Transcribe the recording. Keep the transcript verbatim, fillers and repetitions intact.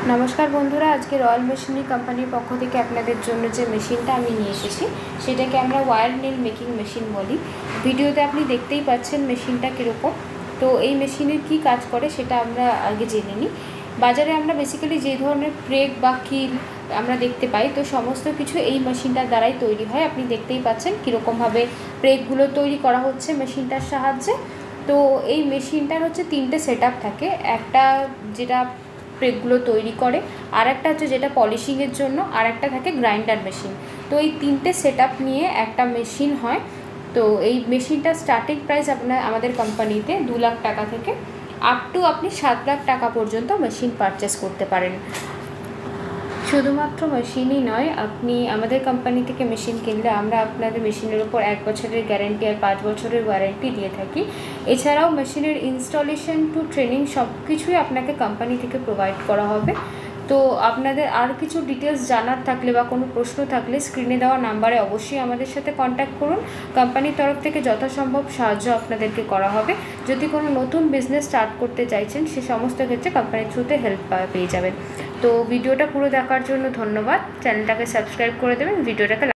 নমস্কার বন্ধুরা, আজকে রয়্যাল মেশিনারি কোম্পানির পক্ষ থেকে আপনাদের জন্য যে মেশিনটা আমি নিয়ে এসেছি সেটাকে আমরা ওয়্যার নেল মেকিং মেশিন বলি। ভিডিওতে আপনি দেখতেই পাচ্ছেন মেশিনটা কীরকম। তো এই মেশিনের কি কাজ করে সেটা আমরা আগে জেনে নিই। বাজারে আমরা বেসিক্যালি যে ধরনের প্রেগ বা কিল আমরা দেখতে পাই, তো সমস্ত কিছু এই মেশিনটার দ্বারাই তৈরি হয়। আপনি দেখতেই পাচ্ছেন কীরকমভাবে প্রেগগুলো তৈরি করা হচ্ছে মেশিনটার সাহায্যে। তো এই মেশিনটার হচ্ছে তিনটে সেট আপ থাকে। একটা যেটা প্রেগগুলো তৈরি করে, আর একটা হচ্ছে যেটা পলিশিংয়ের জন্য, আর একটা থাকে গ্রাইন্ডার মেশিন। তো এই তিনটে সেট আপ নিয়ে একটা মেশিন হয়। তো এই মেশিনটার স্টার্টিং প্রাইস আপনার আমাদের কোম্পানিতে দু লাখ টাকা থেকে আপ টু আপনি সাত লাখ টাকা পর্যন্ত মেশিন পারচেস করতে পারেন। শুধুমাত্র মেশিনই নয়, আপনি আমাদের কোম্পানি থেকে মেশিন কিনলে আমরা আপনাদের মেশিনের উপর এক বছরের গ্যারেন্টি আর পাঁচ বছরের ওয়ারেন্টি দিয়ে থাকি। এছাড়াও মেশিনের ইনস্টলেশন টু ট্রেনিং সব কিছুই আপনাকে কোম্পানি থেকে প্রোভাইড করা হবে। তো আপনাদের আর কিছু ডিটেলস জানার থাকলে বা কোনো প্রশ্ন থাকলে স্ক্রিনে দেওয়া নাম্বারে অবশ্যই আমাদের সাথে কন্ট্যাক্ট করুন। কোম্পানির তরফ থেকে যথাসম্ভব সাহায্য আপনাদেরকে করা হবে। যদি কোনো নতুন বিজনেস স্টার্ট করতে চাইছেন সে সমস্ত ক্ষেত্রে কোম্পানির থ্রুতে হেল্প পেয়ে যাবেন। তো ভিডিওটা পুরো দেখার জন্য ধন্যবাদ। চ্যানেলটাকে সাবস্ক্রাইব করে দেবেন, ভিডিওটাকে